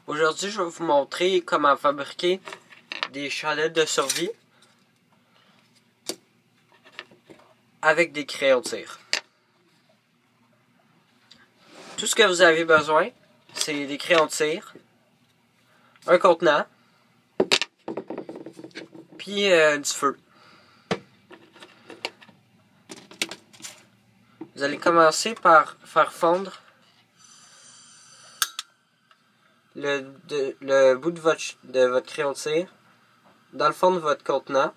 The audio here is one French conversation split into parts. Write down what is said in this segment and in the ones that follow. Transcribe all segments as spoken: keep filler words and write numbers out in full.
Aujourd'hui, je vais vous montrer comment fabriquer des chandelles de survie avec des crayons de cire. Tout ce que vous avez besoin, c'est des crayons de cire, un contenant, puis euh, du feu. Vous allez commencer par faire fondre le, de, le bout de votre, de votre crayon de cire dans le fond de votre contenant.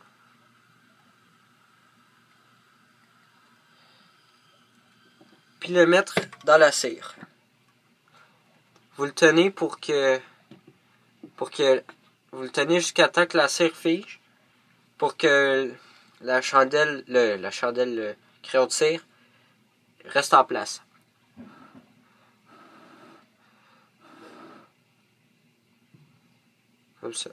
Puis le mettre dans la cire. Vous le tenez pour que pour que vous le tenez jusqu'à temps que la cire fige, pour que la chandelle, le, la chandelle, le crayon de cire reste en place. Comme ça.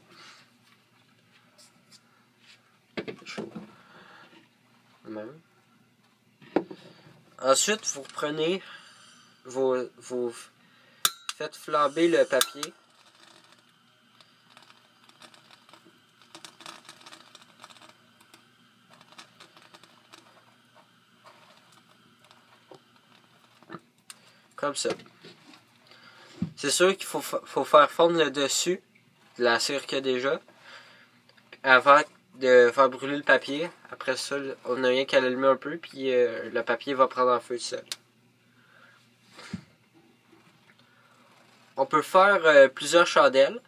Même. Ensuite, vous reprenez vos, vos faites flamber le papier. Comme ça. C'est sûr qu'il faut, faut faire fondre le dessus de la cire qu'il y a déjà avant de faire brûler le papier. Après ça, on n'a rien qu'à l'allumer un peu, puis euh, le papier va prendre en feu seul. On peut faire euh, plusieurs chandelles.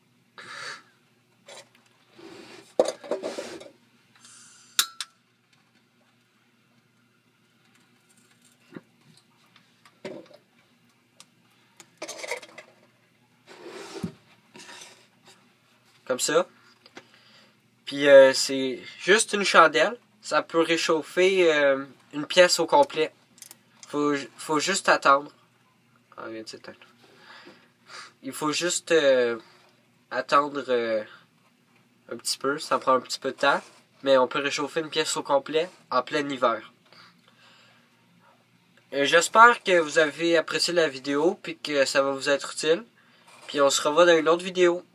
Comme ça. Puis euh, c'est juste une chandelle. Ça peut réchauffer euh, une pièce au complet. Faut, faut juste attendre. Ah, vient de s'éteindre. Il faut juste euh, attendre euh, un petit peu. Ça prend un petit peu de temps. Mais on peut réchauffer une pièce au complet en plein hiver. Euh, J'espère que vous avez apprécié la vidéo. Puis que ça va vous être utile. Puis on se revoit dans une autre vidéo.